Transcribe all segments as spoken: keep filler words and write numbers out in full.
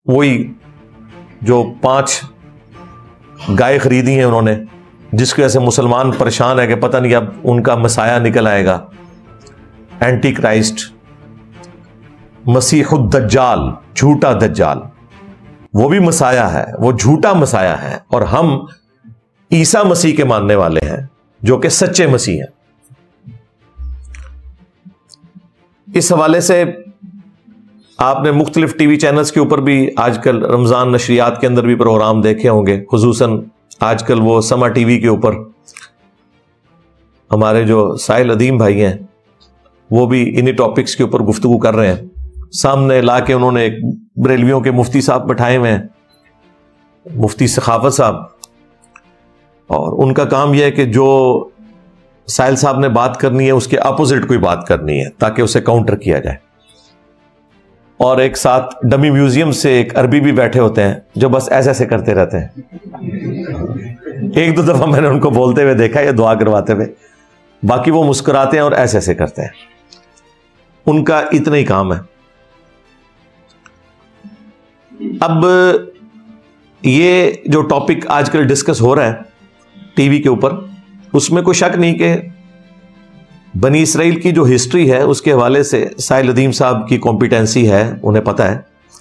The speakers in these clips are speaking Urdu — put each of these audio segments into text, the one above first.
وہی جو پانچ گائے خریدی ہیں انہوں نے، جس کی وجہ سے مسلمان پریشان ہے کہ پتہ نہیں اب ان کا مسایہ نکل آئے گا، اینٹی کرائسٹ، مسیح الدجال، جھوٹا دجال، وہ بھی مسایہ ہے، وہ جھوٹا مسایہ ہے، اور ہم عیسیٰ مسیح کے ماننے والے ہیں جو کہ سچے مسیح ہیں۔ اس حوالے سے آپ نے مختلف ٹی وی چینلز کے اوپر بھی آج کل رمضان نشریات کے اندر بھی پروگرام دیکھے ہوں گے، خصوصاً آج کل وہ سما ٹی وی کے اوپر ہمارے جو ساحل ادیم بھائی ہیں وہ بھی انہی ٹاپکس کے اوپر گفتگو کر رہے ہیں۔ سامنے لا کے انہوں نے ایک بریلویوں کے مفتی صاحب بٹھائے ہوئے ہیں، مفتی سخاوت صاحب، اور ان کا کام یہ ہے کہ جو ساحل صاحب نے بات کرنی ہے اس کے اپوزٹ کوئی بات کرنی ہے تاکہ اسے کاؤنٹر کیا جائے، اور ایک ساتھ ڈمی میوزیم سے ایک عربی بھی بیٹھے ہوتے ہیں جو بس ایسے ایسے کرتے رہتے ہیں۔ ایک دو دفعہ میں نے ان کو بولتے ہوئے دیکھا یا دعا کرواتے ہوئے، باقی وہ مسکراتے ہیں اور ایسے ایسے کرتے ہیں، ان کا اتنا ہی کام ہے۔ اب یہ جو ٹاپک آج کل ڈسکس ہو رہا ہے ٹی وی کے اوپر، اس میں کوئی شک نہیں کہ بنی اسرائیل کی جو ہسٹری ہے اس کے حوالے سے ساحل ادیم صاحب کی کمپیٹنسی ہے، انہیں پتہ ہے۔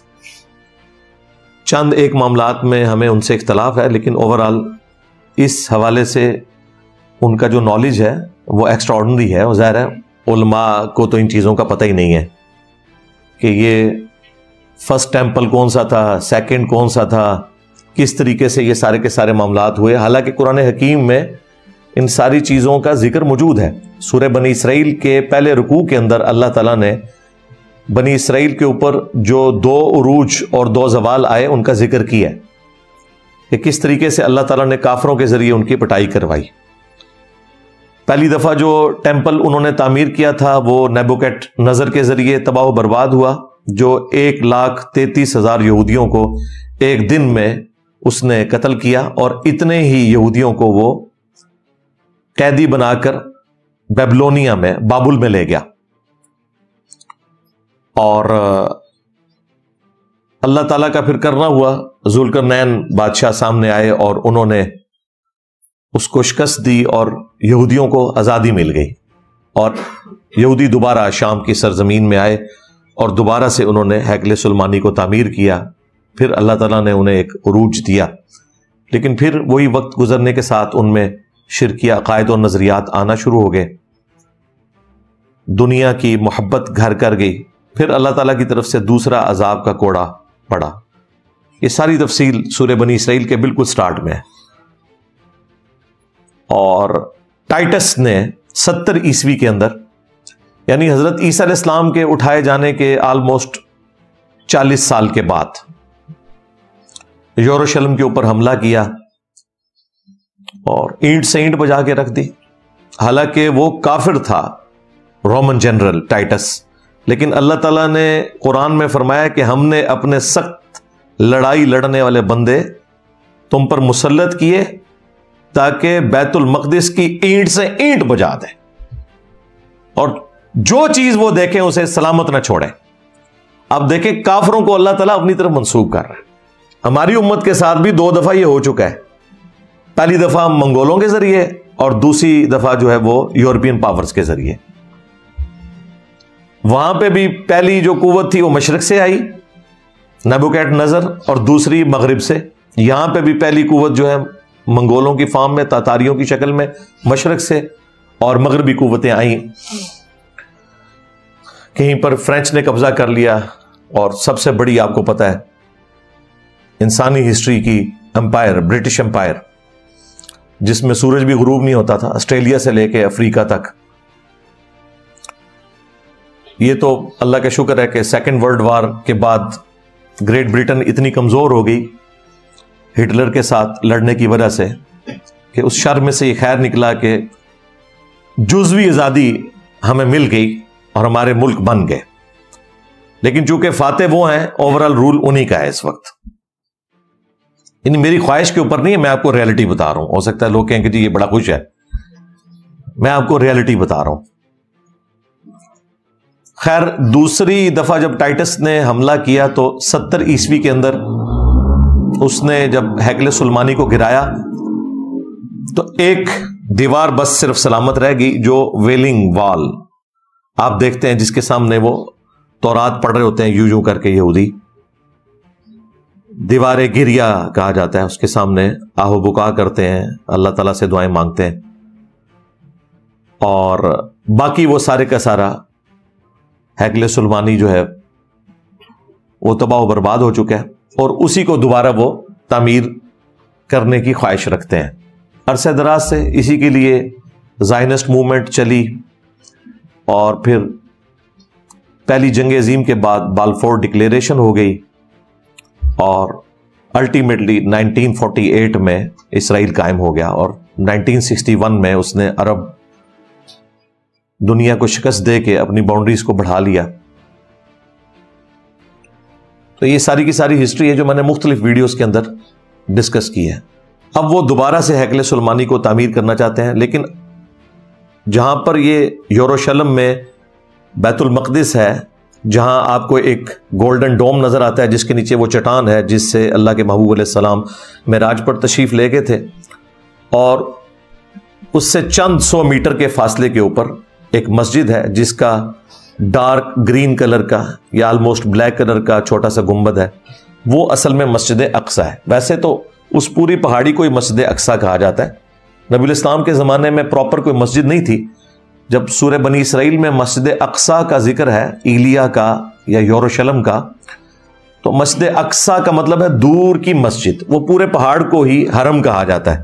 چند ایک معاملات میں ہمیں ان سے اختلاف ہے، لیکن اوورآل اس حوالے سے ان کا جو نالج ہے وہ ایکسٹرا آرڈنری ہے، اور ظاہر ہے علماء کو تو ان چیزوں کا پتہ ہی نہیں ہے کہ یہ فرسٹ ٹیمپل کون سا تھا، سیکنڈ کون سا تھا، کس طریقے سے یہ سارے کے سارے معاملات ہوئے، حالانکہ قرآن حکیم میں ان ساری چیزوں کا ذکر موجود ہے۔ سورہ بنی اسرائیل کے پہلے رکوع کے اندر اللہ تعالیٰ نے بنی اسرائیل کے اوپر جو دو عروج اور دو زوال آئے ان کا ذکر کیا ہے کہ کس طریقے سے اللہ تعالیٰ نے کافروں کے ذریعے ان کی پٹائی کروائی۔ پہلی دفعہ جو ٹیمپل انہوں نے تعمیر کیا تھا وہ نیبوکیڈ نظر کے ذریعے تباہ و برباد ہوا، جو ایک لاکھ تینتیس ہزار یہودیوں کو ایک دن میں اس نے قتل کیا، اور اتنے ہی یہودیوں کو وہ قیدی بنا کر بیبلونیا میں، بابل میں لے گیا، اور اللہ تعالیٰ کا پھر کرنا ہوا، ذوالقرنین بادشاہ سامنے آئے اور انہوں نے اس کو شکست دی اور یہودیوں کو آزادی مل گئی، اور یہودی دوبارہ شام کی سرزمین میں آئے اور دوبارہ سے انہوں نے ہیکل سلیمانی کو تعمیر کیا۔ پھر اللہ تعالیٰ نے انہیں ایک عروج دیا، لیکن پھر وہی وقت گزرنے کے ساتھ ان میں شرکی عقائد اور نظریات آنا شروع ہو گئے، دنیا کی محبت گھر کر گئی، پھر اللہ تعالیٰ کی طرف سے دوسرا عذاب کا کوڑا پڑا۔ یہ ساری تفصیل سورہ بنی اسرائیل کے بالکل سٹارٹ میں ہے، اور ٹائٹس نے ستر عیسوی کے اندر، یعنی حضرت عیسیٰ علیہ السلام کے اٹھائے جانے کے آلموسٹ چالیس سال کے بعد یروشلم کے اوپر حملہ کیا اور اینٹ سے اینٹ بجا کے رکھ دی۔ حالانکہ وہ کافر تھا رومن جنرل ٹائٹس، لیکن اللہ تعالیٰ نے قرآن میں فرمایا کہ ہم نے اپنے سخت لڑائی لڑنے والے بندے تم پر مسلط کیے تاکہ بیت المقدس کی اینٹ سے اینٹ بجا دیں، اور جو چیز وہ دیکھیں اسے سلامت نہ چھوڑیں۔ اب دیکھیں کافروں کو اللہ تعالیٰ اپنی طرف منسوب کر رہا ہے۔ ہماری امت کے ساتھ بھی دو دفعہ یہ ہو چکا ہے، پہلی دفعہ منگولوں کے ذریعے اور دوسری دفعہ جو ہے وہ یورپین پاورز کے ذریعے۔ وہاں پہ بھی پہلی جو قوت تھی وہ مشرق سے آئی، نیبوکیڈ نظر، اور دوسری مغرب سے۔ یہاں پہ بھی پہلی قوت جو ہے منگولوں کی فارم میں، تاتاریوں کی شکل میں، مشرق سے، اور مغربی قوتیں آئیں۔ کہیں پر فرینچ نے قبضہ کر لیا، اور سب سے بڑی آپ کو پتہ ہے انسانی ہسٹری کی امپائر، برٹش امپائر، جس میں سورج بھی غروب نہیں ہوتا تھا، آسٹریلیا سے لے کے افریقہ تک۔ یہ تو اللہ کا شکر ہے کہ سیکنڈ ورلڈ وار کے بعد گریٹ برٹن اتنی کمزور ہو گئی ہٹلر کے ساتھ لڑنے کی وجہ سے کہ اس شر میں سے یہ خیر نکلا کہ جزوی آزادی ہمیں مل گئی اور ہمارے ملک بن گئے۔ لیکن چونکہ فاتح وہ ہیں، اوورال رول انہی کا ہے اس وقت۔ یعنی میری خواہش کے اوپر نہیں ہے، میں آپ کو ریالٹی بتا رہا ہوں۔ ہو سکتا ہے لوگ کہیں کہ جی یہ بڑا خوش ہے، میں آپ کو ریالٹی بتا رہا ہوں۔ خیر دوسری دفعہ جب ٹائٹس نے حملہ کیا تو ستر عیسوی کے اندر اس نے جب ہیکل سلیمانی کو گرایا تو ایک دیوار بس صرف سلامت رہ گئی، جو ویلنگ وال آپ دیکھتے ہیں جس کے سامنے وہ تورات پڑھ رہے ہوتے ہیں یوں یوں کر کے یہودی، دیوار گریا کہا جاتا ہے، اس کے سامنے آہو بکا کرتے ہیں، اللہ تعالیٰ سے دعائیں مانگتے ہیں، اور باقی وہ سارے کا سارا ہیکل سلیمانی جو ہے وہ تباہ و برباد ہو چکا ہے، اور اسی کو دوبارہ وہ تعمیر کرنے کی خواہش رکھتے ہیں۔ عرصہ دراز سے اسی کے لیے زائنسٹ موومنٹ چلی، اور پھر پہلی جنگ عظیم کے بعد بالفور ڈکلیریشن ہو گئی، اور الٹیمیٹلی نائنٹین فورٹی ایٹ میں اسرائیل قائم ہو گیا، اور نائنٹین سکسٹی ون میں اس نے عرب دنیا کو شکست دے کے اپنی باؤنڈریز کو بڑھا لیا۔ تو یہ ساری کی ساری ہسٹری ہے جو میں نے مختلف ویڈیوز کے اندر ڈسکس کی ہے۔ اب وہ دوبارہ سے ہیکل سلیمانی کو تعمیر کرنا چاہتے ہیں، لیکن جہاں پر یہ یروشلم میں بیت المقدس ہے، جہاں آپ کو ایک گولڈن ڈوم نظر آتا ہے جس کے نیچے وہ چٹان ہے جس سے اللہ کے محبوب علیہ السلام معراج پر تشریف لے گئے تھے، اور اس سے چند سو میٹر کے فاصلے کے اوپر ایک مسجد ہے جس کا ڈارک گرین کلر کا یا آلموسٹ بلیک کلر کا چھوٹا سا گنبد ہے، وہ اصل میں مسجد اقصی ہے۔ ویسے تو اس پوری پہاڑی کو ہی مسجد اقصی کہا جاتا ہے۔ نبی الاسلام کے زمانے میں پراپر کوئی مسجد نہیں تھی۔ جب سورہ بنی اسرائیل میں مسجد اقصی کا ذکر ہے، ایلیا کا یا یروشلم کا، تو مسجد اقصی کا مطلب ہے دور کی مسجد۔ وہ پورے پہاڑ کو ہی حرم کہا جاتا ہے۔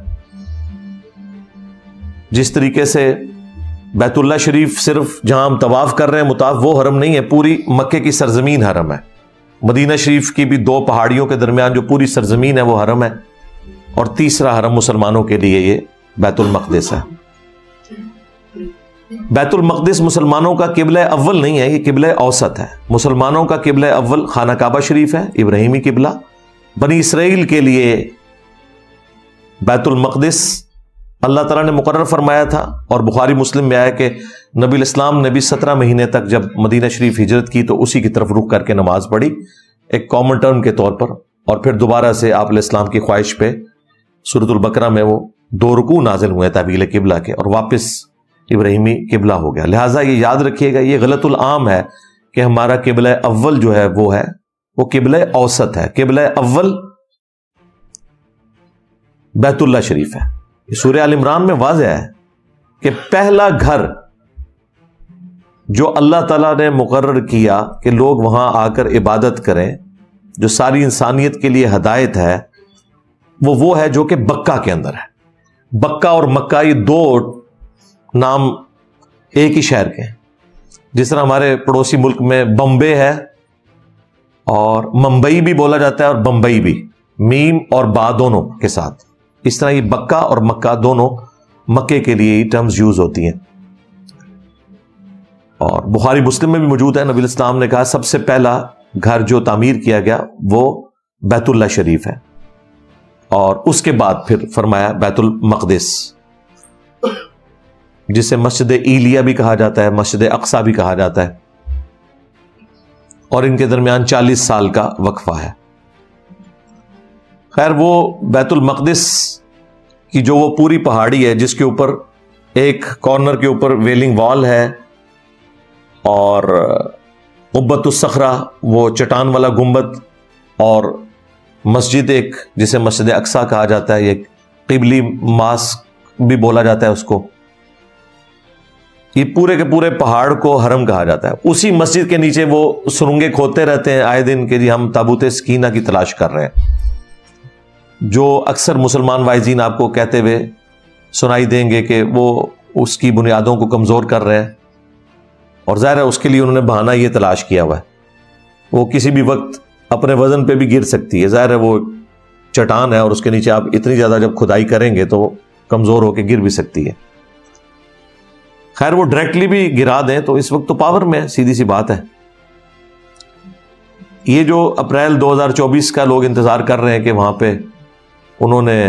جس طریقے سے بیت اللہ شریف صرف جہاں ہم طواف کر رہے ہیں مطاف وہ حرم نہیں ہے، پوری مکے کی سرزمین حرم ہے۔ مدینہ شریف کی بھی دو پہاڑیوں کے درمیان جو پوری سرزمین ہے وہ حرم ہے، اور تیسرا حرم مسلمانوں کے لیے یہ بیت المقدس ہے۔ بیت المقدس مسلمانوں کا قبلہ اول نہیں ہے، یہ قبلہ اوسط ہے۔ مسلمانوں کا قبلہ اول خانہ کعبہ شریف ہے، ابراہیمی قبلہ۔ بنی اسرائیل کے لیے بیت المقدس اللہ تعالیٰ نے مقرر فرمایا تھا، اور بخاری مسلم میں آیا کہ نبی الاسلام نے بھی سترہ مہینے تک جب مدینہ شریف ہجرت کی تو اسی کی طرف رخ کر کے نماز پڑھی ایک کامن ٹرم کے طور پر، اور پھر دوبارہ سے آپ علیہ السلام کی خواہش پہ سورۃ البقرہ میں وہ دو رکوع نازل ہوئے تحویل قبلہ کے، اور واپس ابراہیمی قبلہ ہو گیا۔ لہٰذا یہ یاد رکھیے گا، یہ غلط العام ہے کہ ہمارا قبلہ اول جو ہے وہ ہے وہ قبلہ اوسط ہے۔ قبلہ اول بیت اللہ شریف ہے۔ سورہ آل عمران میں واضح ہے کہ پہلا گھر جو اللہ تعالیٰ نے مقرر کیا کہ لوگ وہاں آ کر عبادت کریں، جو ساری انسانیت کے لیے ہدایت ہے، وہ وہ ہے جو کہ بکہ کے اندر ہے۔ بکہ اور مکہ یہ دو نام ایک ہی شہر کے ہیں۔ جس طرح ہمارے پڑوسی ملک میں بمبے ہے اور ممبئی بھی بولا جاتا ہے، اور بمبئی بھی میم اور با دونوں کے ساتھ، اس طرح یہ بکہ اور مکہ دونوں مکے کے لیے یہ ٹرمز یوز ہوتی ہیں۔ اور بخاری مسلم میں بھی موجود ہے، نبی الاسلام نے کہا سب سے پہلا گھر جو تعمیر کیا گیا وہ بیت اللہ شریف ہے، اور اس کے بعد پھر فرمایا بیت المقدس، جسے مسجد ایلیا بھی کہا جاتا ہے، مسجد اقصی بھی کہا جاتا ہے، اور ان کے درمیان چالیس سال کا وقفہ ہے۔ خیر وہ بیت المقدس کی جو وہ پوری پہاڑی ہے جس کے اوپر ایک کارنر کے اوپر ویلنگ وال ہے، اور قبۃ الصخرہ وہ چٹان والا گنبد، اور مسجد ایک جسے مسجد اقصی کہا جاتا ہے، یہ قبلی ماسک بھی بولا جاتا ہے اس کو، یہ پورے کے پورے پہاڑ کو حرم کہا جاتا ہے۔ اسی مسجد کے نیچے وہ سرنگیں کھودتے رہتے ہیں آئے دن کہ جی ہم تابوت سکینہ کی تلاش کر رہے ہیں، جو اکثر مسلمان وائزین آپ کو کہتے ہوئے سنائی دیں گے کہ وہ اس کی بنیادوں کو کمزور کر رہے ہیں، اور ظاہر ہے اس کے لیے انہوں نے بہانہ یہ تلاش کیا ہوا ہے، وہ کسی بھی وقت اپنے وزن پہ بھی گر سکتی ہے۔ ظاہر ہے وہ چٹان ہے، اور اس کے نیچے آپ اتنی زیادہ جب کھدائی کریں گے تو وہ کمزور ہو کے گر بھی سکتی ہے۔ خیر وہ ڈائریکٹلی بھی گرا دیں تو اس وقت تو پاور میں، سیدھی سی بات ہے۔ یہ جو اپریل دو ہزار چوبیس کا لوگ انتظار کر رہے ہیں کہ وہاں پہ انہوں نے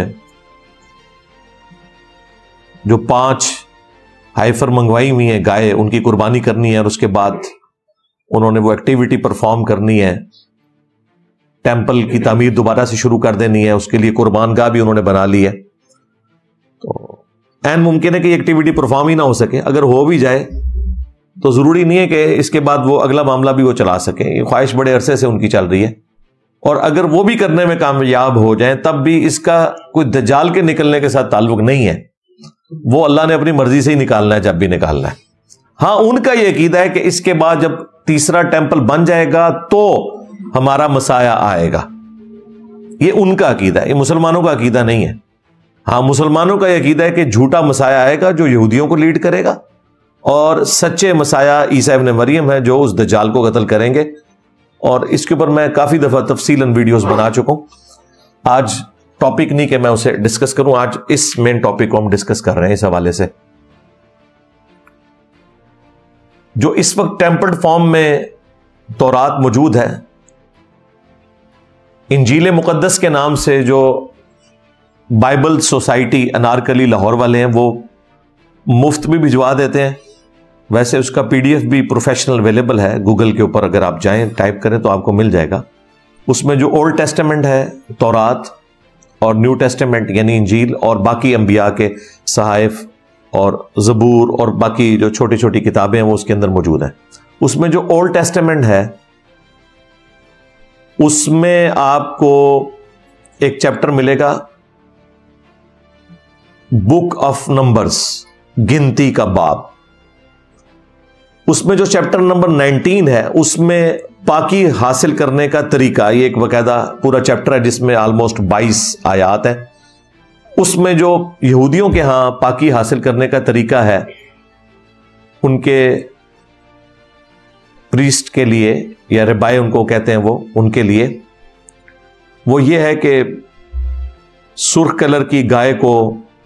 جو پانچ ہائفر منگوائی ہوئی ہیں گائے، ان کی قربانی کرنی ہے، اور اس کے بعد انہوں نے وہ ایکٹیویٹی پرفارم کرنی ہے، ٹیمپل کی تعمیر دوبارہ سے شروع کر دینی ہے، اس کے لیے قربان گاہ بھی انہوں نے بنا لی ہے. تو عین ممکن ہے کہ یہ ایکٹیویٹی پرفارم ہی نہ ہو سکے. اگر ہو بھی جائے تو ضروری نہیں ہے کہ اس کے بعد وہ اگلا معاملہ بھی وہ چلا سکیں. یہ خواہش بڑے عرصے سے ان کی چل رہی ہے، اور اگر وہ بھی کرنے میں کامیاب ہو جائیں تب بھی اس کا کوئی دجال کے نکلنے کے ساتھ تعلق نہیں ہے. وہ اللہ نے اپنی مرضی سے ہی نکالنا ہے جب بھی نکالنا ہے. ہاں ان کا یہ عقیدہ ہے کہ اس کے بعد جب تیسرا ٹیمپل بن جائے گا تو ہمارا مسایہ آئے گا. یہ ان کا عقیدہ ہے، یہ مسلمانوں کا عقیدہ نہیں ہے. ہاں مسلمانوں کا یہ عقیدہ ہے کہ جھوٹا مسایہ آئے گا جو یہودیوں کو لیڈ کرے گا، اور سچے مسایہ عیسیٰ ابن مریم ہے جو اس دجال کو قتل کریں گے. اور اس کے اوپر میں کافی دفعہ تفصیلاً ویڈیوز بنا چکا ہوں. آج ٹاپک نہیں کہ میں اسے ڈسکس کروں، آج اس مین ٹاپک کو ہم ڈسکس کر رہے ہیں. اس حوالے سے جو اس وقت ٹیمپرڈ فارم میں تورات موجود ہے، انجیل مقدس کے نام سے جو بائبل سوسائٹی انارکلی لاہور والے ہیں وہ مفت بھی بھجوا دیتے ہیں. ویسے اس کا پی ڈی ایف بھی پروفیشنل اویلیبل ہے گوگل کے اوپر، اگر آپ جائیں ٹائپ کریں تو آپ کو مل جائے گا. اس میں جو اولڈ ٹیسٹمنٹ ہے تورات اور نیو ٹیسٹمنٹ یعنی انجیل اور باقی انبیاء کے صحائف اور زبور اور باقی جو چھوٹی چھوٹی کتابیں ہیں وہ اس کے اندر موجود ہیں. اس میں جو اولڈ ٹیسٹمنٹ ہے اس میں آپ کو ایک چیپٹر ملے گا بک آف نمبرز، گنتی کا باب. اس میں جو چیپٹر نمبر نائنٹین ہے اس میں پاکی حاصل کرنے کا طریقہ، یہ ایک باقاعدہ پورا چیپٹر ہے جس میں آلموسٹ بائیس آیات ہیں. اس میں جو یہودیوں کے ہاں پاکی حاصل کرنے کا طریقہ ہے ان کے پریسٹ کے لیے یا ربائے ان کو کہتے ہیں، وہ ان کے لیے وہ یہ ہے کہ سرخ کلر کی گائے کو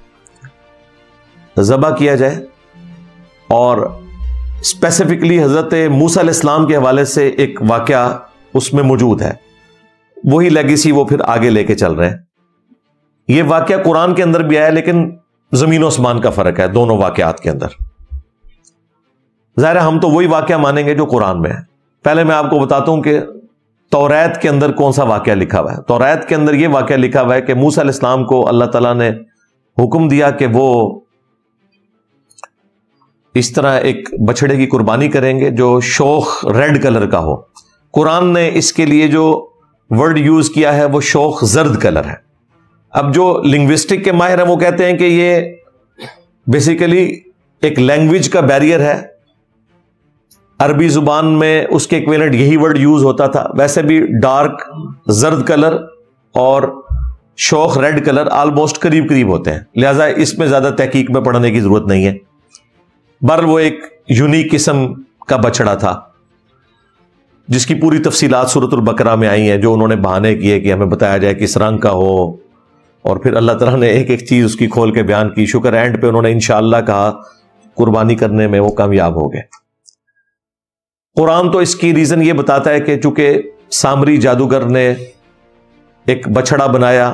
ذبح کیا جائے، اور اسپیسیفکلی حضرت موسیٰ علیہ السلام کے حوالے سے ایک واقعہ اس میں موجود ہے. وہی لیگیسی وہ پھر آگے لے کے چل رہے ہیں. یہ واقعہ قرآن کے اندر بھی آیا لیکن زمین و آسمان کا فرق ہے دونوں واقعات کے اندر. ظاہر ہے ہم تو وہی واقعہ مانیں گے جو قرآن میں ہے. پہلے میں آپ کو بتاتا ہوں کہ توریت کے اندر کون سا واقعہ لکھا ہوا ہے. توریت کے اندر یہ واقعہ لکھا ہوا ہے کہ موسیٰ علیہ السلام کو اللہ تعالیٰ نے حکم دیا کہ وہ اس طرح ایک بچڑے کی قربانی کریں گے جو شوخ ریڈ کلر کا ہو. قرآن نے اس کے لیے جو ورڈ یوز کیا ہے وہ شوخ زرد کلر ہے. اب جو لنگوسٹک کے ماہر ہیں وہ کہتے ہیں کہ یہ بیسیکلی ایک لینگویج کا بیریئر ہے. عربی زبان میں اس کے ایکویلنٹ یہی ورڈ یوز ہوتا تھا. ویسے بھی ڈارک زرد کلر اور شوخ ریڈ کلر آلموسٹ قریب قریب ہوتے ہیں، لہذا اس میں زیادہ تحقیق میں پڑھنے کی ضرورت نہیں ہے. بہرحال وہ ایک یونیک قسم کا بچڑا تھا جس کی پوری تفصیلات سورۃ البقرہ میں آئی ہیں، جو انہوں نے بہانے کیے کہ ہمیں بتایا جائے کس رنگ کا ہو، اور پھر اللہ تعالیٰ نے ایک ایک چیز اس کی کھول کے بیان کی. شکر اینڈ پہ انہوں نے انشاءاللہ کہا، قربانی کرنے میں وہ کامیاب ہو گئے. قرآن تو اس کی ریزن یہ بتاتا ہے کہ چونکہ سامری جادوگر نے ایک بچڑا بنایا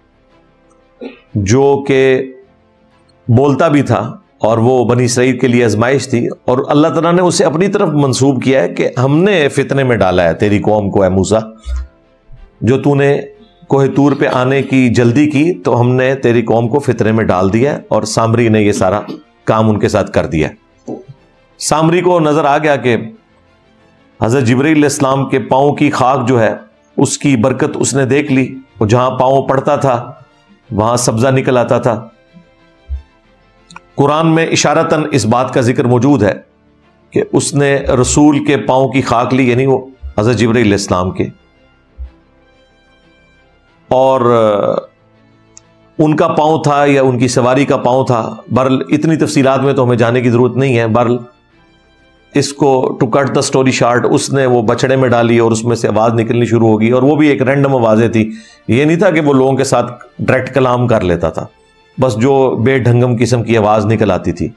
جو کہ بولتا بھی تھا اور وہ بنی اسرائیل کے لیے آزمائش تھی، اور اللہ تعالیٰ نے اسے اپنی طرف منسوب کیا ہے کہ ہم نے فتنے میں ڈالا ہے تیری قوم کو، اے موسیٰ، جو تو نے کوہ طور پہ آنے کی جلدی کی تو ہم نے تیری قوم کو فتنے میں ڈال دیا ہے، اور سامری نے یہ سارا کام ان کے ساتھ کر دیا. سامری کو نظر آ گیا کہ حضرت جبرائیل علیہ السلام کے پاؤں کی خاک جو ہے اس کی برکت اس نے دیکھ لی، وہ جہاں پاؤں پڑتا تھا وہاں سبزہ نکل آتا تھا. قرآن میں اشارتاً اس بات کا ذکر موجود ہے کہ اس نے رسول کے پاؤں کی خاک لی، یعنی وہ حضرت جبرائیل علیہ السلام کے، اور ان کا پاؤں تھا یا ان کی سواری کا پاؤں تھا. بہرحال اتنی تفصیلات میں تو ہمیں جانے کی ضرورت نہیں ہے. بہرحال اس کو to cut the story short, اس نے وہ بچڑے میں ڈالی اور اس میں سے آواز نکلنی شروع ہوگی، اور وہ بھی ایک رینڈم آوازیں تھی. یہ نہیں تھا کہ وہ لوگوں کے ساتھ ڈائریکٹ کلام کر لیتا تھا، بس جو بے ڈھنگم قسم کی آواز نکل آتی تھی.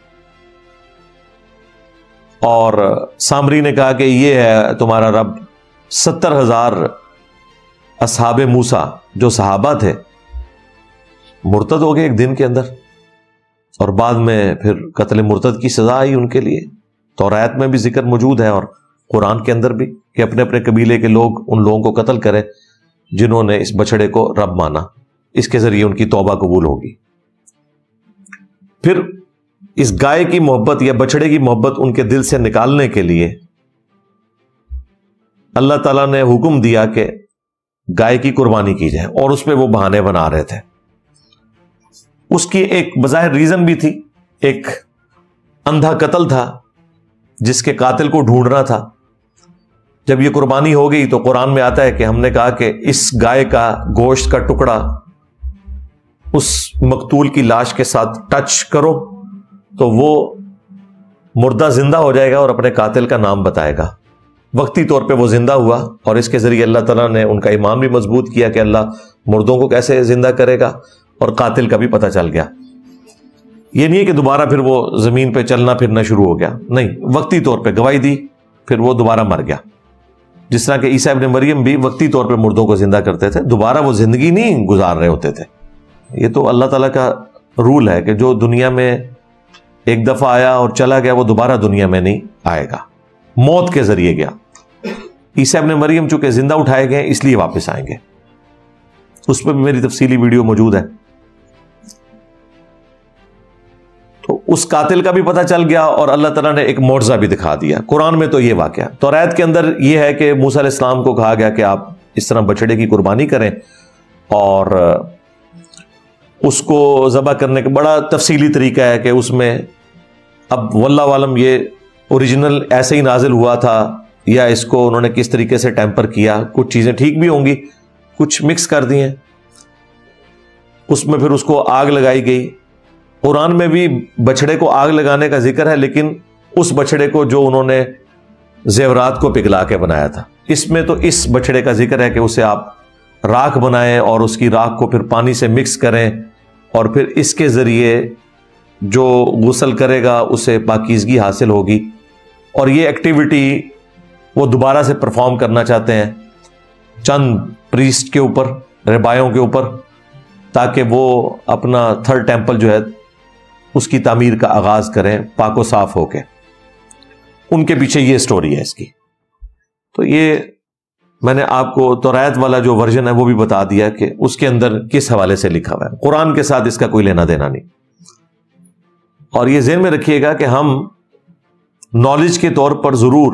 اور سامری نے کہا کہ یہ ہے تمہارا رب. ستر ہزار اصحاب موسیٰ جو صحابہ تھے مرتد ہو گئے ایک دن کے اندر، اور بعد میں پھر قتل مرتد کی سزا آئی ان کے لیے. توریت میں بھی ذکر موجود ہے اور قرآن کے اندر بھی کہ اپنے اپنے قبیلے کے لوگ ان لوگوں کو قتل کریں جنہوں نے اس بچڑے کو رب مانا، اس کے ذریعے ان کی توبہ قبول ہوگی۔ پھر اس گائے کی محبت یا بچڑے کی محبت ان کے دل سے نکالنے کے لیے اللہ تعالیٰ نے حکم دیا کہ گائے کی قربانی کی جائے، اور اس پہ وہ بہانے بنا رہے تھے۔ اس کی ایک بظاہر ریزن بھی تھی، ایک اندھا قتل تھا جس کے قاتل کو ڈھونڈنا تھا۔ جب یہ قربانی ہو گئی تو قرآن میں آتا ہے کہ ہم نے کہا کہ اس گائے کا گوشت کا ٹکڑا اس مقتول کی لاش کے ساتھ ٹچ کرو تو وہ مردہ زندہ ہو جائے گا اور اپنے قاتل کا نام بتائے گا۔ وقتی طور پہ وہ زندہ ہوا، اور اس کے ذریعے اللہ تعالیٰ نے ان کا ایمان بھی مضبوط کیا کہ اللہ مردوں کو کیسے زندہ کرے گا، اور قاتل کا بھی پتہ چل گیا۔ یہ نہیں ہے کہ دوبارہ پھر وہ زمین پہ چلنا پھرنا شروع ہو گیا، نہیں، وقتی طور پہ گواہی دی، پھر وہ دوبارہ مر گیا۔ جس طرح کہ عیسیٰ ابن مریم بھی وقتی طور پہ مردوں کو زندہ کرتے تھے، دوبارہ وہ زندگی نہیں گزار رہے ہوتے تھے۔ یہ تو اللہ تعالیٰ کا رول ہے کہ جو دنیا میں ایک دفعہ آیا اور چلا گیا وہ دوبارہ دنیا میں نہیں آئے گا، موت کے ذریعے گیا۔ عیسیٰ ابن مریم چونکہ زندہ اٹھائے گئے اس لیے واپس آئیں گے، اس پہ بھی میری تفصیلی ویڈیو موجود ہے۔ تو اس قاتل کا بھی پتہ چل گیا، اور اللہ تعالیٰ نے ایک معجزہ بھی دکھا دیا۔ قرآن میں تو یہ واقعہ، توریت کے اندر یہ ہے کہ موسیٰ علیہ السلام کو کہا گیا کہ آپ اس طرح بچڑے کی قربانی کریں، اور اس کو ذبح کرنے کا بڑا تفصیلی طریقہ ہے کہ اس میں اب واللہ عالم یہ اوریجنل ایسے ہی نازل ہوا تھا یا اس کو انہوں نے کس طریقے سے ٹیمپر کیا، کچھ چیزیں ٹھیک بھی ہوں گی، کچھ مکس کر دی ہیں۔ اس میں پھر اس کو آگ لگائی گئی۔ قرآن میں بھی بچڑے کو آگ لگانے کا ذکر ہے، لیکن اس بچڑے کو جو انہوں نے زیورات کو پگھلا کے بنایا تھا۔ اس میں تو اس بچڑے کا ذکر ہے کہ اسے آپ راکھ بنائیں اور اس کی راکھ کو پھر پانی سے مکس کریں، اور پھر اس کے ذریعے جو غسل کرے گا اسے پاکیزگی حاصل ہوگی۔ اور یہ ایکٹیویٹی وہ دوبارہ سے پرفارم کرنا چاہتے ہیں چند پریسٹ کے اوپر، ربایوں کے اوپر، تاکہ وہ اپنا تھرڈ ٹیمپل جو ہے اس کی تعمیر کا آغاز کریں پاک و صاف ہو کے۔ ان کے پیچھے یہ سٹوری ہے اس کی۔ تو یہ میں نے آپ کو توریت والا جو ورژن ہے وہ بھی بتا دیا کہ اس کے اندر کس حوالے سے لکھا ہوا ہے، قرآن کے ساتھ اس کا کوئی لینا دینا نہیں۔ اور یہ ذہن میں رکھیے گا کہ ہم نالج کے طور پر ضرور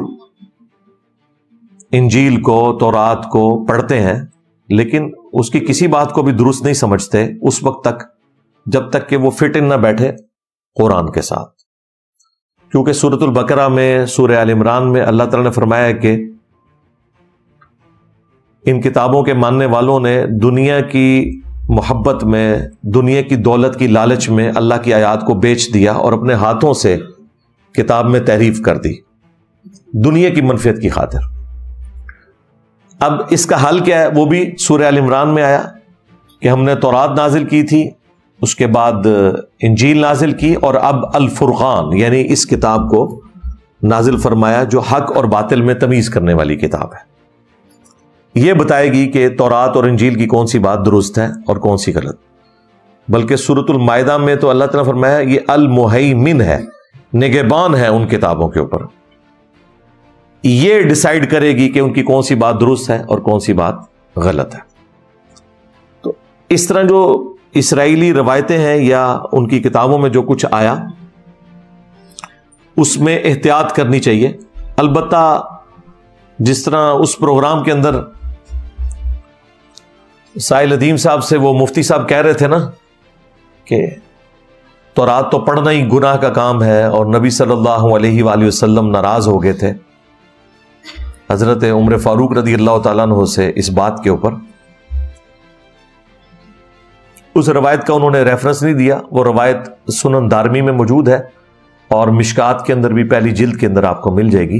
انجیل کو، تورات کو پڑھتے ہیں، لیکن اس کی کسی بات کو بھی درست نہیں سمجھتے اس وقت تک جب تک کہ وہ فٹ ان نہ بیٹھے قرآن کے ساتھ۔ کیونکہ سورۃ البقرہ میں، سورہ آل عمران میں اللہ تعالیٰ نے فرمایا کہ ان کتابوں کے ماننے والوں نے دنیا کی محبت میں، دنیا کی دولت کی لالچ میں اللہ کی آیات کو بیچ دیا اور اپنے ہاتھوں سے کتاب میں تحریف کر دی دنیا کی منفعت کی خاطر۔ اب اس کا حل کیا ہے؟ وہ بھی سورہ آل عمران میں آیا کہ ہم نے تورات نازل کی تھی، اس کے بعد انجیل نازل کی، اور اب الفرقان یعنی اس کتاب کو نازل فرمایا جو حق اور باطل میں تمیز کرنے والی کتاب ہے۔ یہ بتائے گی کہ تورات اور انجیل کی کون سی بات درست ہے اور کون سی غلط۔ بلکہ سورۃ المائدہ میں تو اللہ تعالیٰ نے فرمایا یہ المہیمن ہے، نگہبان ہے ان کتابوں کے اوپر، یہ ڈیسائیڈ کرے گی کہ ان کی کون سی بات درست ہے اور کون سی بات غلط ہے۔ تو اس طرح جو اسرائیلی روایتیں ہیں یا ان کی کتابوں میں جو کچھ آیا اس میں احتیاط کرنی چاہیے۔ البتہ جس طرح اس پروگرام کے اندر سائل ادیم صاحب سے وہ مفتی صاحب کہہ رہے تھے نا کہ تورات تو پڑھنا ہی گناہ کا کام ہے، اور نبی صلی اللہ علیہ وآلہ وسلم ناراض ہو گئے تھے حضرت عمر فاروق رضی اللہ تعالیٰ عنہ سے اس بات کے اوپر۔ اس روایت کا انہوں نے ریفرنس نہیں دیا، وہ روایت سنن دارمی میں موجود ہے اور مشکات کے اندر بھی پہلی جلد کے اندر آپ کو مل جائے گی۔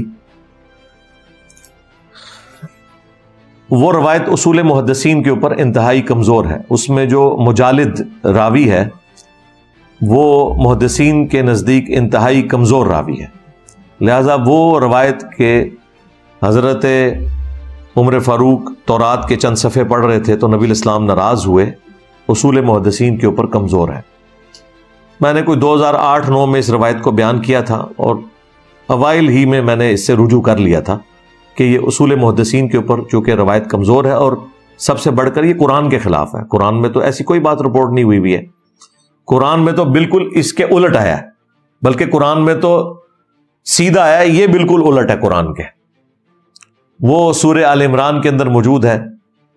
وہ روایت اصول محدثین کے اوپر انتہائی کمزور ہے، اس میں جو مجالد راوی ہے وہ محدثین کے نزدیک انتہائی کمزور راوی ہے، لہذا وہ روایت کے حضرت عمر فاروق تورات کے چند صفحے پڑھ رہے تھے تو نبی الاسلام ناراض ہوئے، اصول محدثین کے اوپر کمزور ہے۔ میں نے کوئی دو ہزار آٹھ نو میں اس روایت کو بیان کیا تھا، اور اوائل ہی میں میں نے اس سے رجوع کر لیا تھا کہ یہ اصول محدثین کے اوپر چونکہ روایت کمزور ہے اور سب سے بڑھ کر یہ قرآن کے خلاف ہے. قرآن میں تو ایسی کوئی بات رپورٹ نہیں ہوئی ہوئی ہے. قرآن میں تو بالکل اس کے الٹ آیا ہے, بلکہ قرآن میں تو سیدھا آیا ہے, یہ بالکل الٹ ہے قرآن کے. وہ سورہ آل عمران کے اندر موجود ہے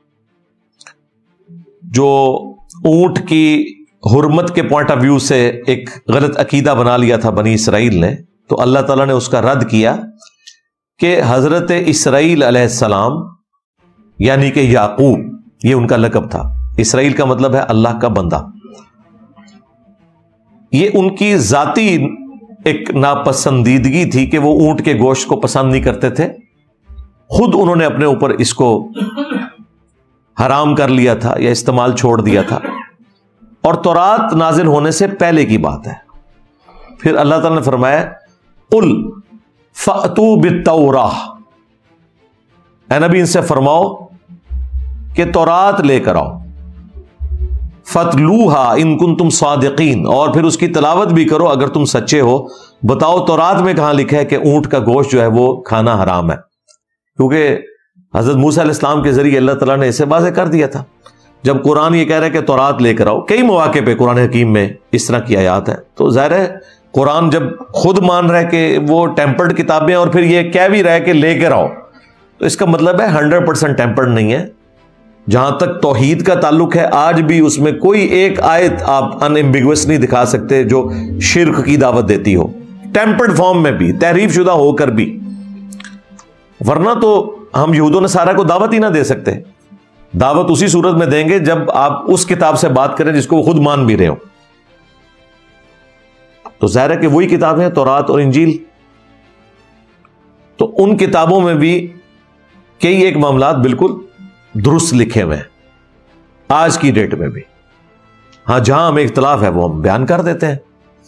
جو اونٹ کی حرمت کے پوائنٹ آف ویو سے ایک غلط عقیدہ بنا لیا تھا بنی اسرائیل نے, تو اللہ تعالیٰ نے اس کا رد کیا کہ حضرت اسرائیل علیہ السلام یعنی کہ یعقوب, یہ ان کا لقب تھا. اسرائیل کا مطلب ہے اللہ کا بندہ. یہ ان کی ذاتی ایک ناپسندیدگی تھی کہ وہ اونٹ کے گوشت کو پسند نہیں کرتے تھے. خود انہوں نے اپنے اوپر اس کو حرام کر لیا تھا یا استعمال چھوڑ دیا تھا, اور تورات نازل ہونے سے پہلے کی بات ہے. پھر اللہ تعالیٰ نے فرمایا قل فأتوا بالتوراہ, اے نبی ان سے فرماؤ کہ تورات لے کر آؤ. فتلوہا ان کنتم صادقین, اور پھر اس کی تلاوت بھی کرو اگر تم سچے ہو. بتاؤ تورات میں کہاں لکھا ہے کہ اونٹ کا گوشت جو ہے وہ کھانا حرام ہے, کیونکہ حضرت موسیٰ علیہ السلام کے ذریعے اللہ تعالیٰ نے اسے واضح کر دیا تھا. جب قرآن یہ کہہ رہا ہے کہ تورات لے کر آؤ, کئی مواقع پہ قرآن حکیم میں اس طرح کی آیات ہیں, تو ظاہر ہے قرآن جب خود مان رہا ہے کہ وہ ٹیمپرڈ کتابیں اور پھر یہ کہہ بھی رہا ہے کہ لے کر آؤ, تو اس کا مطلب ہے ہنڈریڈ پرسینٹ ٹیمپرڈ نہیں ہے. جہاں تک توحید کا تعلق ہے آج بھی اس میں کوئی ایک آیت آپ ان ایمبیگوس نہیں دکھا سکتے جو شرک کی دعوت دیتی ہو, ٹیمپرڈ فارم میں بھی, تحریف شدہ ہو کر بھی. ورنہ تو ہم یہود و نصارہ کو دعوت ہی نہ دے سکتے. دعوت اسی صورت میں دیں گے جب آپ اس کتاب سے بات کریں جس کو وہ خود مان بھی رہے ہو. تو ظاہر ہے کہ وہی کتابیں ہیں تورات اور انجیل, تو ان کتابوں میں بھی کئی ایک معاملات بالکل درست لکھے ہوئے ہیں آج کی ڈیٹ میں بھی. ہاں جہاں ہمیں اختلاف ہے وہ ہم بیان کر دیتے ہیں.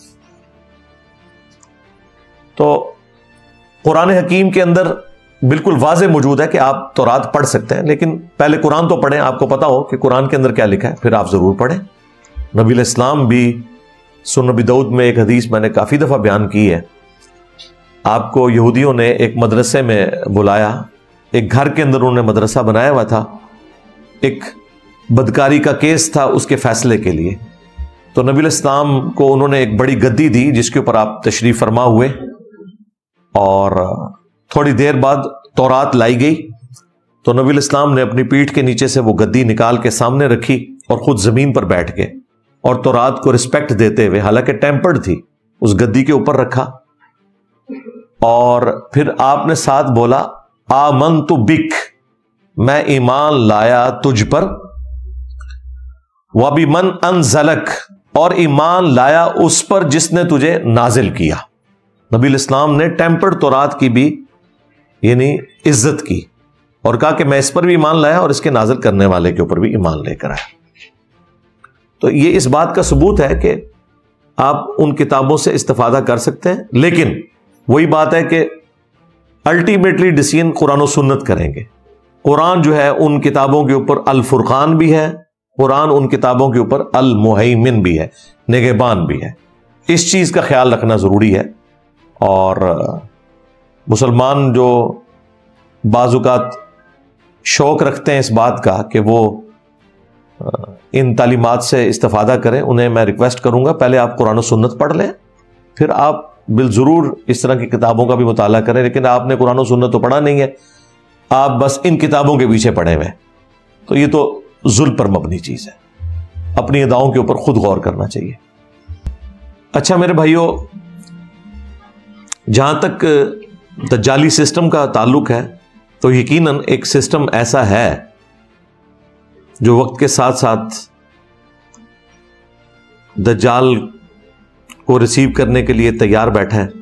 تو قرآن حکیم کے اندر بالکل واضح موجود ہے کہ آپ تورات پڑھ سکتے ہیں, لیکن پہلے قرآن تو پڑھیں, آپ کو پتا ہو کہ قرآن کے اندر کیا لکھا ہے, پھر آپ ضرور پڑھیں. نبی علیہ السلام بھی سنن نبی داؤد میں ایک حدیث میں نے کافی دفعہ بیان کی ہے. آپ کو یہودیوں نے ایک مدرسے میں بلایا, ایک گھر کے اندر انہوں نے مدرسہ بنایا ہوا تھا, ایک بدکاری کا کیس تھا اس کے فیصلے کے لیے. تو نبی علیہ السلام کو انہوں نے ایک بڑی گدی دی جس کے اوپر آپ تشریف فرما ہوئے, اور تھوڑی دیر بعد تورات لائی گئی. تو نبی علیہ السلام نے اپنی پیٹھ کے نیچے سے وہ گدی نکال کے سامنے رکھی اور خود زمین پر بیٹھ کے, اور تورات کو رسپیکٹ دیتے ہوئے, حالانکہ ٹیمپرڈ تھی, اس گدی کے اوپر رکھا. اور پھر آپ نے ساتھ بولا آمنت بک, میں ایمان لایا تجھ پر, وبمن انزلک, اور ایمان لایا اس پر جس نے تجھے نازل کیا. نبی علیہ السلام نے ٹیمپرڈ تورات کی بھی یعنی عزت کی, اور کہا کہ میں اس پر بھی ایمان لایا اور اس کے نازل کرنے والے کے اوپر بھی ایمان لے کر آیا. تو یہ اس بات کا ثبوت ہے کہ آپ ان کتابوں سے استفادہ کر سکتے ہیں, لیکن وہی بات ہے کہ الٹیمیٹلی ڈیسیژن قرآن و سنت کریں گے. قرآن جو ہے ان کتابوں کے اوپر الفرقان بھی ہے, قرآن ان کتابوں کے اوپر المہیمن بھی ہے, نگہبان بھی ہے. اس چیز کا خیال رکھنا ضروری ہے. اور مسلمان جو بعض اوقات شوق رکھتے ہیں اس بات کا کہ وہ ان تعلیمات سے استفادہ کریں, انہیں میں ریکویسٹ کروں گا پہلے آپ قرآن و سنت پڑھ لیں, پھر آپ بالضرور اس طرح کی کتابوں کا بھی مطالعہ کریں. لیکن آپ نے قرآن و سنت تو پڑھا نہیں ہے, آپ بس ان کتابوں کے پیچھے پڑے ہوئے, تو یہ تو ظلم پر مبنی چیز ہے. اپنی اداؤں کے اوپر خود غور کرنا چاہیے. اچھا میرے بھائیوں, جہاں تک دجالی سسٹم کا تعلق ہے تو یقیناً ایک سسٹم ایسا ہے جو وقت کے ساتھ ساتھ دجال کو ریسیو کرنے کے لیے تیار بیٹھا ہے,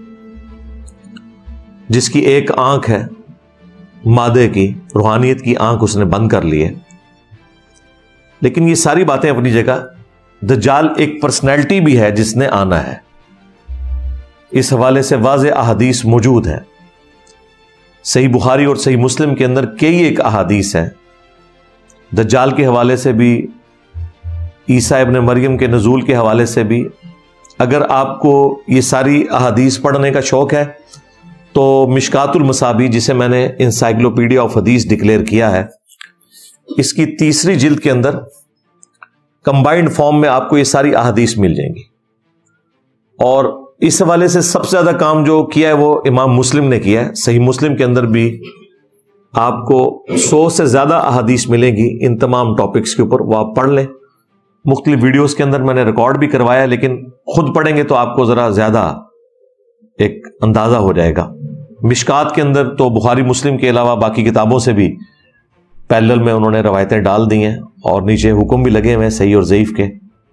جس کی ایک آنکھ ہے مادے کی, روحانیت کی آنکھ اس نے بند کر لی ہے. لیکن یہ ساری باتیں اپنی جگہ, دجال ایک پرسنالٹی بھی ہے جس نے آنا ہے. اس حوالے سے واضح احادیث موجود ہیں. صحیح بخاری اور صحیح مسلم کے اندر کئی ایک احادیث ہیں دجال کے حوالے سے بھی, عیسیٰ ابن مریم کے نزول کے حوالے سے بھی. اگر آپ کو یہ ساری احادیث پڑھنے کا شوق ہے تو مشکات المصابیح جسے میں نے انسائکلوپیڈیا آف حدیث ڈکلیئر کیا ہے، اس کی تیسری جلد کے اندر کمبائنڈ فارم میں آپ کو یہ ساری احادیث مل جائیں گی، اور اس حوالے سے سب سے زیادہ کام جو کیا ہے وہ امام مسلم نے کیا ہے۔ صحیح مسلم کے اندر بھی آپ کو سو سے زیادہ احادیث ملیں گی ان تمام ٹاپکس کے اوپر، وہ آپ پڑھ لیں۔ مختلف ویڈیوز کے اندر میں نے ریکارڈ بھی کروایا، لیکن خود پڑھیں گے تو آپ کو ذرا زیادہ ایک اندازہ ہو جائے گا۔ مشکات کے اندر تو بخاری مسلم کے علاوہ باقی کتابوں سے بھی پیرلل میں انہوں نے روایتیں ڈال دی ہیں، اور نیچے حکم بھی لگے ہوئے ہیں صحیح اور ضعیف کے۔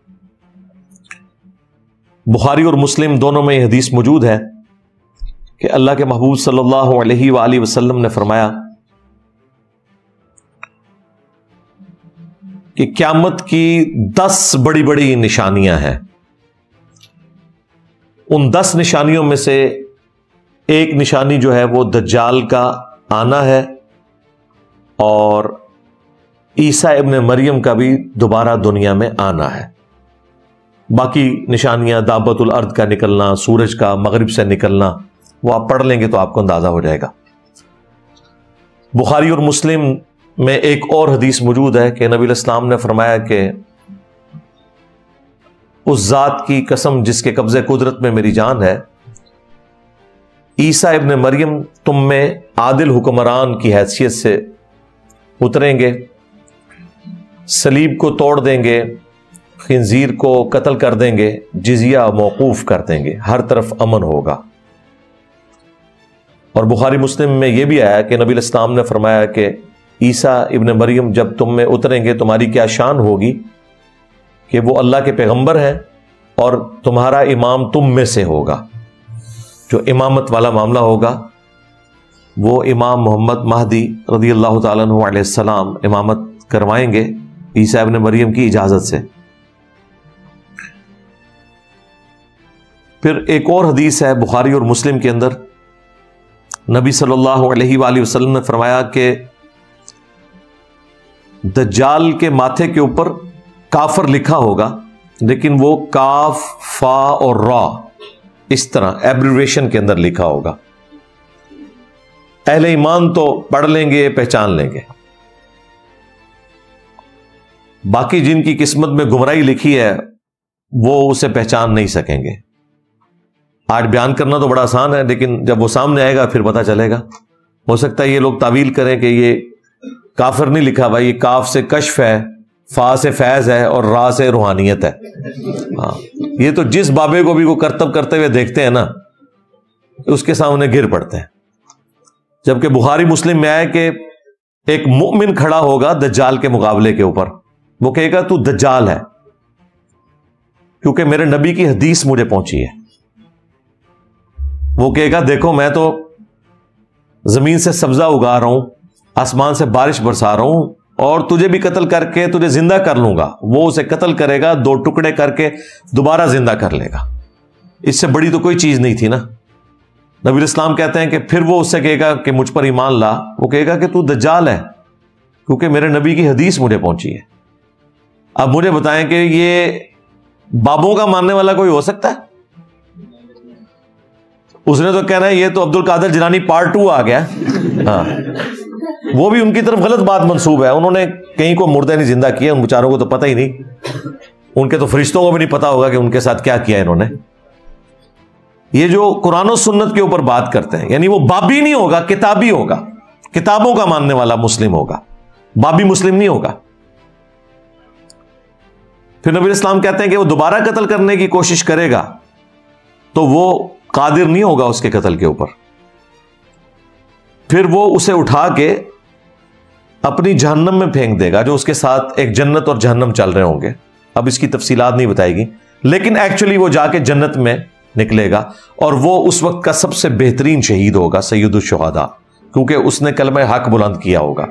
بخاری اور مسلم دونوں میں یہ حدیث موجود ہے کہ اللہ کے محبوب صلی اللہ علیہ وآلہ وسلم نے فرمایا کہ قیامت کی دس بڑی بڑی نشانیاں ہیں، ان دس نشانیوں میں سے ایک نشانی جو ہے وہ دجال کا آنا ہے، اور عیسیٰ ابن مریم کا بھی دوبارہ دنیا میں آنا ہے۔ باقی نشانیاں دابت الارض کا نکلنا، سورج کا مغرب سے نکلنا، وہ آپ پڑھ لیں گے تو آپ کو اندازہ ہو جائے گا۔ بخاری اور مسلم میں ایک اور حدیث موجود ہے کہ نبی علیہ السلام نے فرمایا کہ اس ذات کی قسم جس کے قبضے قدرت میں میری جان ہے، عیسیٰ ابن مریم تم میں عادل حکمران کی حیثیت سے اتریں گے، صلیب کو توڑ دیں گے، خنزیر کو قتل کر دیں گے، جزیہ موقوف کر دیں گے، ہر طرف امن ہوگا۔ اور بخاری مسلم میں یہ بھی آیا کہ نبی علیہ السلام نے فرمایا کہ عیسیٰ ابن مریم جب تم میں اتریں گے تمہاری کیا شان ہوگی کہ وہ اللہ کے پیغمبر ہیں اور تمہارا امام تم میں سے ہوگا۔ جو امامت والا معاملہ ہوگا وہ امام محمد مہدی رضی اللہ تعالیٰ عنہ علیہ السلام امامت کروائیں گے عیسیٰ ابن مریم کی اجازت سے۔ پھر ایک اور حدیث ہے بخاری اور مسلم کے اندر، نبی صلی اللہ علیہ وآلہ وسلم نے فرمایا کہ دجال کے ماتھے کے اوپر کافر لکھا ہوگا، لیکن وہ کاف، فا اور را اس طرح ایبریویشن کے اندر لکھا ہوگا۔ اہل ایمان تو پڑھ لیں گے، پہچان لیں گے، باقی جن کی قسمت میں گمراہی لکھی ہے وہ اسے پہچان نہیں سکیں گے۔ آج بیان کرنا تو بڑا آسان ہے، لیکن جب وہ سامنے آئے گا پھر پتہ چلے گا۔ ہو سکتا ہے یہ لوگ تعویل کریں کہ یہ کافر نہیں لکھا ہوا، یہ کاف سے کشف ہے، فا سے فیض ہے اور را سے روحانیت ہے۔ ہاں، یہ تو جس بابے کو بھی وہ کرتب کرتے ہوئے دیکھتے ہیں نا، اس کے سامنے گر پڑتے ہیں۔ جبکہ بخاری مسلم میں آئے کہ ایک مؤمن کھڑا ہوگا دجال کے مقابلے کے اوپر، وہ کہے گا تو دجال ہے، کیونکہ میرے نبی کی حدیث مجھے پہنچی ہے۔ وہ کہے گا دیکھو میں تو زمین سے سبزہ اگا رہا ہوں، آسمان سے بارش برسا رہا ہوں، اور تجھے بھی قتل کر کے تجھے زندہ کر لوں گا۔ وہ اسے قتل کرے گا، دو ٹکڑے کر کے دوبارہ زندہ کر لے گا۔ اس سے بڑی تو کوئی چیز نہیں تھی نا۔ نبی علیہ السلام کہتے ہیں کہ پھر وہ اس سے کہے گا کہ مجھ پر ایمان لا، وہ کہے گا کہ تو دجال ہے، کیونکہ میرے نبی کی حدیث مجھے پہنچی ہے۔ اب مجھے بتائیں کہ یہ بابوں کا ماننے والا کوئی ہو سکتا ہے؟ اس نے تو کہنا ہے یہ تو عبد القادر جیلانی پارٹ ٹو آ گیا۔ ہاں، وہ بھی ان کی طرف غلط بات منسوب ہے، انہوں نے کہیں کو مردہ نہیں زندہ کیا، ان بیچاروں کو تو پتہ ہی نہیں، ان کے تو فرشتوں کو بھی نہیں پتا ہوگا کہ ان کے ساتھ کیا کیا انہوں نے۔ یہ جو قرآن و سنت کے اوپر بات کرتے ہیں، یعنی وہ بابی نہیں ہوگا، کتابی ہوگا، کتابوں کا ماننے والا مسلم ہوگا، بابی مسلم نہیں ہوگا۔ پھر نبی علیہ السلام کہتے ہیں کہ وہ دوبارہ قتل کرنے کی کوشش کرے گا تو وہ قادر نہیں ہوگا اس کے قتل کے اوپر۔ پھر وہ اسے اٹھا کے اپنی جہنم میں پھینک دے گا، جو اس کے ساتھ ایک جنت اور جہنم چل رہے ہوں گے۔ اب اس کی تفصیلات نہیں بتائے گی، لیکن ایکچولی وہ جا کے جنت میں نکلے گا، اور وہ اس وقت کا سب سے بہترین شہید ہوگا، سید الشہداء، کیونکہ اس نے کلمہ حق بلند کیا ہوگا۔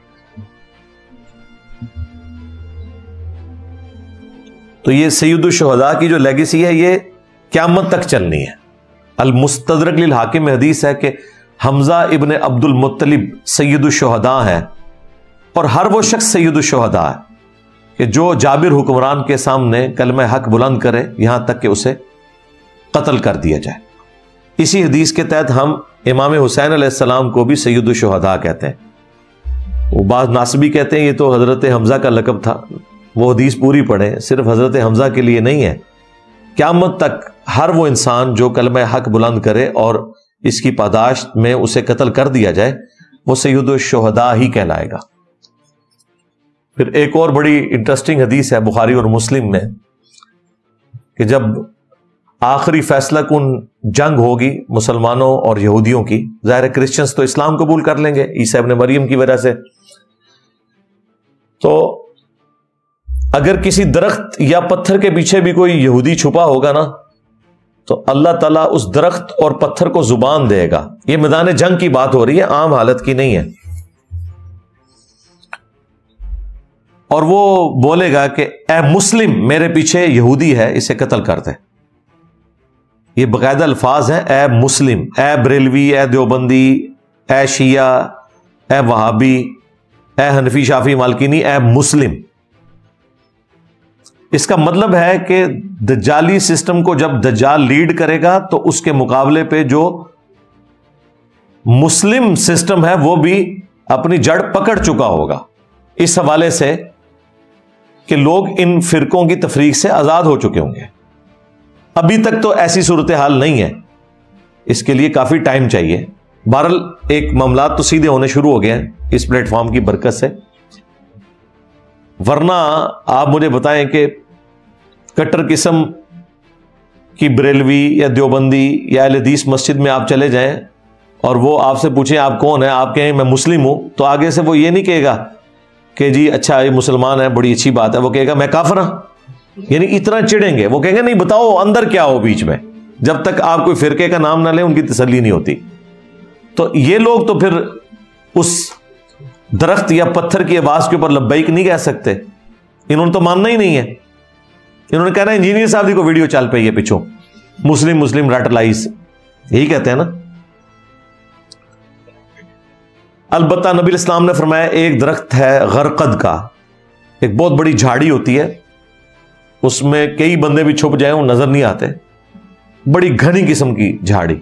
تو یہ سید الشہداء کی جو لیگیسی ہے یہ قیامت تک چلنی ہے۔ المستدرک للحاکم میں حدیث ہے کہ حمزہ ابن عبد المطلب سید الشہداء ہے، اور ہر وہ شخص سید الشہداء ہے کہ جو جابر حکمران کے سامنے کلمہ حق بلند کرے یہاں تک کہ اسے قتل کر دیا جائے۔ اسی حدیث کے تحت ہم امام حسین علیہ السلام کو بھی سید الشہداء کہتے ہیں. وہ بعض ناسبی کہتے ہیں یہ تو حضرت حمزہ کا لقب تھا. وہ حدیث پوری پڑھیں، صرف حضرت حمزہ کے لیے نہیں ہے. قیامت تک ہر وہ انسان جو کلمہ حق بلند کرے اور اس کی پاداشت میں اسے قتل کر دیا جائے وہ سید الشہداء ہی کہلائے گا. پھر ایک اور بڑی انٹرسٹنگ حدیث ہے بخاری اور مسلم میں کہ جب آخری فیصلہ کن جنگ ہوگی مسلمانوں اور یہودیوں کی، ظاہر کرسچنز تو اسلام قبول کر لیں گے عیسیٰ ابن مریم کی وجہ سے، تو اگر کسی درخت یا پتھر کے پیچھے بھی کوئی یہودی چھپا ہوگا نا تو اللہ تعالیٰ اس درخت اور پتھر کو زبان دے گا. یہ میدان جنگ کی بات ہو رہی ہے، عام حالت کی نہیں ہے. اور وہ بولے گا کہ اے مسلم میرے پیچھے یہودی ہے، اسے قتل کر دے. یہ باقاعدہ الفاظ ہیں، اے مسلم، اے بریلوی، اے دیوبندی، اے شیعہ، اے وہابی، اے حنفی شافی مالکینی، اے مسلم. اس کا مطلب ہے کہ دجالی سسٹم کو جب دجال لیڈ کرے گا تو اس کے مقابلے پہ جو مسلم سسٹم ہے وہ بھی اپنی جڑ پکڑ چکا ہوگا. اس حوالے سے کہ لوگ ان فرقوں کی تفریق سے آزاد ہو چکے ہوں گے. ابھی تک تو ایسی صورتحال نہیں ہے، اس کے لیے کافی ٹائم چاہیے. بہرحال ایک معاملات تو سیدھے ہونے شروع ہو گئے ہیں اس پلیٹ فارم کی برکت سے. ورنہ آپ مجھے بتائیں کہ کٹر قسم کی بریلوی یا دیوبندی یا اہل حدیث مسجد میں آپ چلے جائیں اور وہ آپ سے پوچھیں آپ کون ہیں، آپ کہیں میں مسلم ہوں، تو آگے سے وہ یہ نہیں کہے گا کہ جی اچھا یہ مسلمان ہے بڑی اچھی بات ہے، وہ کہے گا میں کافر ہوں. یعنی اتنا چڑھیں گے، وہ کہیں گے نہیں بتاؤ اندر کیا ہو بیچ میں. جب تک آپ کوئی فرقے کا نام نہ لیں ان کی تسلی نہیں ہوتی. تو یہ لوگ تو پھر اس درخت یا پتھر کی آواز کے اوپر لبیک نہیں کہہ سکتے، انہوں نے تو ماننا ہی نہیں ہے. انہوں نے کہنا ہے انجینئر صاحب دی کو ویڈیو چل پئی ہے پیچھوں، مسلم مسلم رٹ لائیس، یہی کہتے ہیں نا. البتہ نبی اسلام نے فرمایا ایک درخت ہے غرقد کا، ایک بہت بڑی جھاڑی ہوتی ہے، اس میں کئی بندے بھی چھپ جائیں وہ نظر نہیں آتے، بڑی گھنی قسم کی جھاڑی،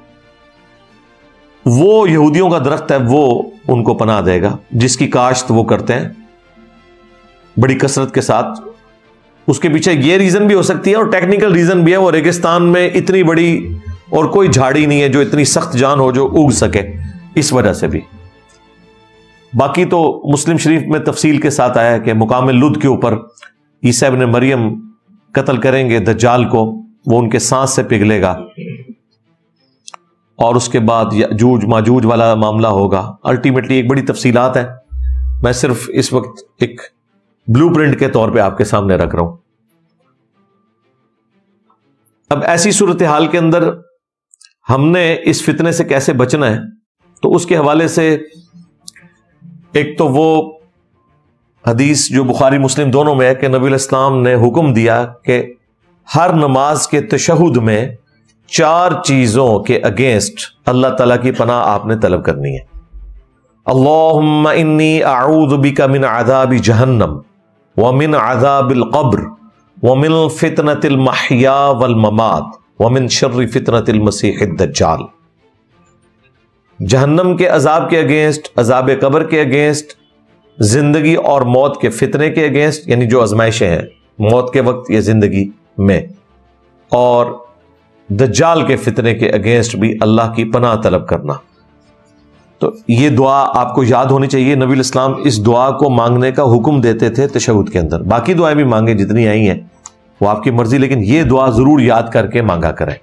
وہ یہودیوں کا درخت ہے، وہ ان کو پناہ دے گا جس کی کاشت وہ کرتے ہیں بڑی کثرت کے ساتھ. اس کے پیچھے یہ ریزن بھی ہو سکتی ہے اور ٹیکنیکل ریزن بھی ہے، وہ ریگستان میں اتنی بڑی اور کوئی جھاڑی نہیں ہے جو اتنی سخت جان ہو جو اگ سکے، اس وجہ سے بھی. باقی تو مسلم شریف میں تفصیل کے ساتھ آیا ہے کہ مقام لد کے اوپر عیسیٰ ابن مریم قتل کریں گے دجال کو، وہ ان کے سانس سے پگھلے گا اور اس کے بعد یاجوج ماجوج والا معاملہ ہوگا. الٹیمیٹلی ایک بڑی تفصیلات ہیں، میں صرف اس وقت ایک بلو پرنٹ کے طور پہ آپ کے سامنے رکھ رہا ہوں. اب ایسی صورتحال کے اندر ہم نے اس فتنے سے کیسے بچنا ہے، تو اس کے حوالے سے ایک تو وہ حدیث جو بخاری مسلم دونوں میں ہے کہ نبی علیہ السلام نے حکم دیا کہ ہر نماز کے تشہد میں چار چیزوں کے اگینسٹ اللہ تعالیٰ کی پناہ آپ نے طلب کرنی ہے. اللہم انی اعوذ بک من عذاب جہنم ومن عذاب القبر ومن فتنة المحیا والممات ومن شر فتنة المسیح الدجال. جہنم کے عذاب کے اگینسٹ، عذاب قبر کے اگینسٹ، زندگی اور موت کے فتنے کے اگینسٹ، یعنی جو آزمائشیں ہیں موت کے وقت یا زندگی میں، اور دجال کے فتنے کے اگینسٹ بھی اللہ کی پناہ طلب کرنا. تو یہ دعا آپ کو یاد ہونی چاہیے. نبی الاسلام اس دعا کو مانگنے کا حکم دیتے تھے تشہد کے اندر. باقی دعائیں بھی مانگیں جتنی آئی ہیں وہ آپ کی مرضی، لیکن یہ دعا ضرور یاد کر کے مانگا کریں.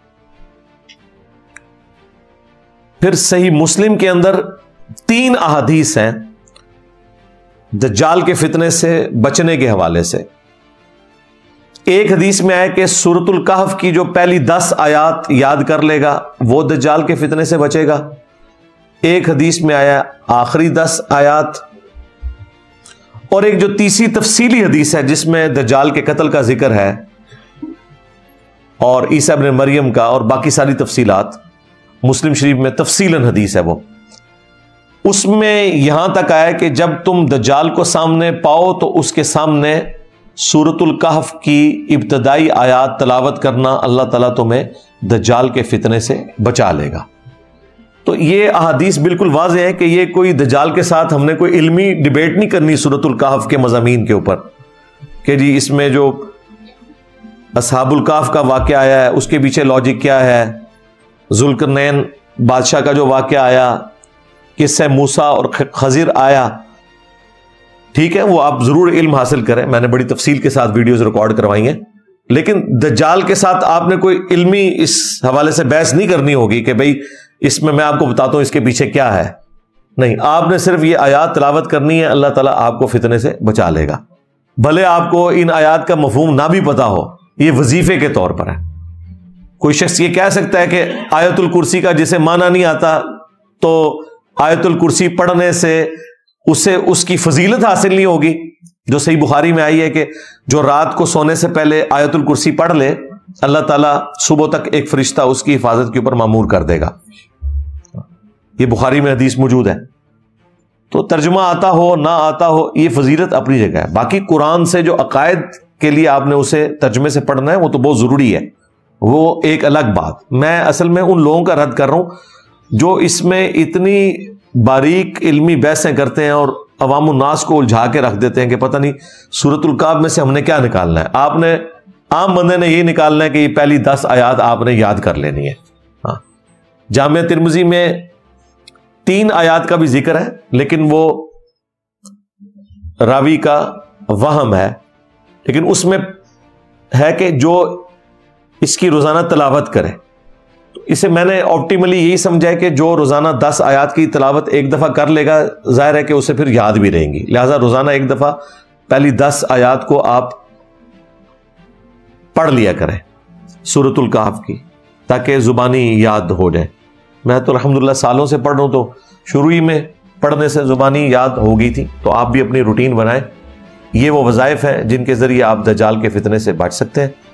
پھر صحیح مسلم کے اندر تین احادیث ہیں دجال کے فتنے سے بچنے کے حوالے سے. ایک حدیث میں آیا کہ سورۃ الکہف کی جو پہلی دس آیات یاد کر لے گا وہ دجال کے فتنے سے بچے گا. ایک حدیث میں آیا آخری دس آیات، اور ایک جو تیسری تفصیلی حدیث ہے جس میں دجال کے قتل کا ذکر ہے اور عیسیٰ ابن مریم کا اور باقی ساری تفصیلات مسلم شریف میں تفصیلاً حدیث ہے. وہ اس میں یہاں تک آیا کہ جب تم دجال کو سامنے پاؤ تو اس کے سامنے سورۃ الکہف کی ابتدائی آیات تلاوت کرنا، اللہ تعالیٰ تمہیں دجال کے فتنے سے بچا لے گا. تو یہ احادیث بالکل واضح ہے کہ یہ کوئی دجال کے ساتھ ہم نے کوئی علمی ڈیبیٹ نہیں کرنی سورۃ الکہف کے مضامین کے اوپر کہ جی اس میں جو اصحاب الکہف کا واقعہ آیا ہے اس کے پیچھے لاجک کیا ہے، ذوالقرنین بادشاہ کا جو واقعہ آیا، قصہ موسیٰ اور خضر آیا، ٹھیک ہے وہ آپ ضرور علم حاصل کریں، میں نے بڑی تفصیل کے ساتھ ویڈیوز ریکارڈ کروائی ہیں، لیکن دجال کے ساتھ آپ نے کوئی علمی اس حوالے سے بحث نہیں کرنی ہوگی کہ بھئی اس میں میں آپ کو بتاتا ہوں اس کے پیچھے کیا ہے، نہیں، آپ نے صرف یہ آیات تلاوت کرنی ہے، اللہ تعالیٰ آپ کو فتنے سے بچا لے گا، بھلے آپ کو ان آیات کا مفہوم نہ بھی پتا ہو، یہ وظیفے کے طور پر ہے۔ کوئی شخص یہ کہہ سکتا ہے کہ آیت الکرسی کا جسے معنی نہیں آتا تو آیت الکرسی پڑھنے سے اسے اس کی فضیلت حاصل نہیں ہوگی، جو صحیح بخاری میں آئی ہے کہ جو رات کو سونے سے پہلے آیت الکرسی پڑھ لے اللہ تعالیٰ صبح تک ایک فرشتہ اس کی حفاظت کے اوپر مامور کر دے گا، یہ بخاری میں حدیث موجود ہے۔ تو ترجمہ آتا ہو نہ آتا ہو یہ فضیلت اپنی جگہ ہے، باقی قرآن سے جو عقائد کے لیے آپ نے اسے ترجمے سے پڑھنا ہے وہ تو بہت ضروری ہے، وہ ایک الگ بات۔ میں اصل میں ان لوگوں کا رد کر رہا ہوں جو اس میں اتنی باریک علمی بحثیں کرتے ہیں اور عوام الناس کو الجھا کے رکھ دیتے ہیں کہ پتہ نہیں سورۃ الکہف میں سے ہم نے کیا نکالنا ہے۔ آپ نے عام بندے نے یہ نکالنا ہے کہ یہ پہلی دس آیات آپ نے یاد کر لینی ہے۔ ہاں، جامع ترمذی میں تین آیات کا بھی ذکر ہے لیکن وہ راوی کا وہم ہے، لیکن اس میں ہے کہ جو اس کی روزانہ تلاوت کرے، تو اسے میں نے آپٹیملی یہی سمجھا ہے کہ جو روزانہ دس آیات کی تلاوت ایک دفعہ کر لے گا ظاہر ہے کہ اسے پھر یاد بھی رہیں گی، لہٰذا روزانہ ایک دفعہ پہلی دس آیات کو آپ پڑھ لیا کریں سورۃ الکہف کی تاکہ زبانی یاد ہو جائے۔ میں تو الحمدللہ سالوں سے پڑھ رہا ہوں تو شروع ہی میں پڑھنے سے زبانی یاد ہو گئی تھی، تو آپ بھی اپنی روٹین بنائیں۔ یہ وہ وظائف ہیں جن کے ذریعے آپ دجال کے فتنے سے بچ سکتے ہیں۔